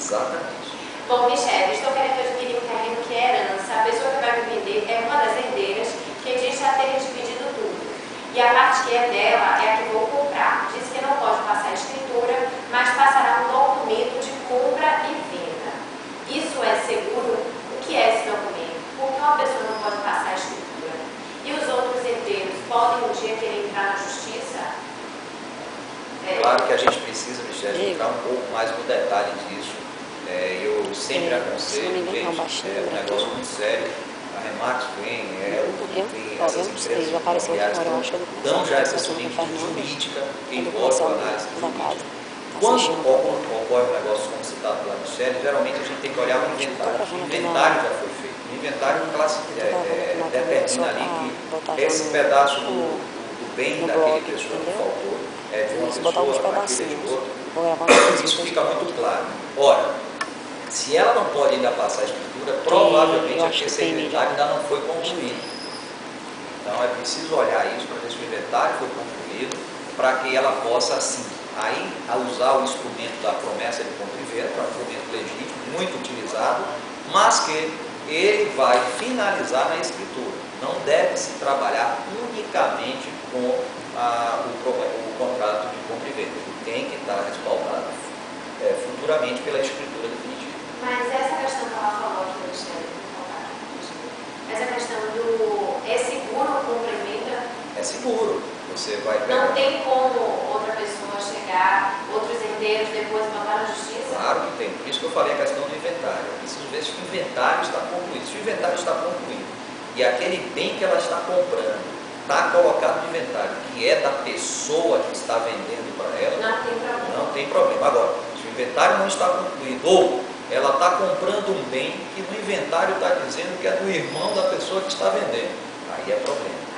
Exatamente. Bom, Michele, estou querendo adquirir um terreno que é herança. A pessoa que vai me vender é uma das herdeiras que diz já ter dividido tudo. E a parte que é dela é a que vou comprar. Diz que não pode passar a escritura, mas passará um documento de compra e venda. Isso é seguro? O que é esse documento? Por que uma pessoa não pode passar a escritura? E os outros herdeiros podem um dia querer entrar na justiça? Claro que a gente precisa, Michele, entrar um pouco mais no detalhe disso. Eu sempre aconselho, gente, é um negócio muito sério. A Remax vem, essas empresas imobiliárias dão já essa seguinte jurídica que envolve a análise jurídica. Quando ocorre um negócio como citado pela Michele, geralmente a gente tem que olhar o inventário. O inventário já foi feito. O inventário determina ali que esse pedaço do bem daquele pessoa que faltou é de uma pessoa, aquele de outro. Isso fica muito claro. Ora, se ela não pode ainda passar a escritura, provavelmente aqui esse inventário ainda não foi concluído. Então é preciso olhar isso para ver se o inventário foi concluído, para que ela possa, assim, aí usar o instrumento da promessa de compra e venda, que é um instrumento legítimo, muito utilizado, mas que ele vai finalizar na escritura. Não deve se trabalhar unicamente com o contrato de compra e venda. Ele tem que estar respaldado futuramente pela escritura definitiva. Mas essa questão que ela falou aqui, Michele, essa questão do é seguro compra e venda? É seguro. Você vai pegar. Não tem como outra pessoa chegar, outros herdeiros depois botar na justiça? Claro que tem. Por isso que eu falei a questão do inventário. Eu preciso ver se o inventário está concluído. Se o inventário está concluído e aquele bem que ela está comprando está colocado no inventário, que é da pessoa que está vendendo para ela, não tem problema. Não tem problema. Agora, se o inventário não está concluído, ou ela está comprando um bem que no inventário está dizendo que é do irmão da pessoa que está vendendo, aí é problema.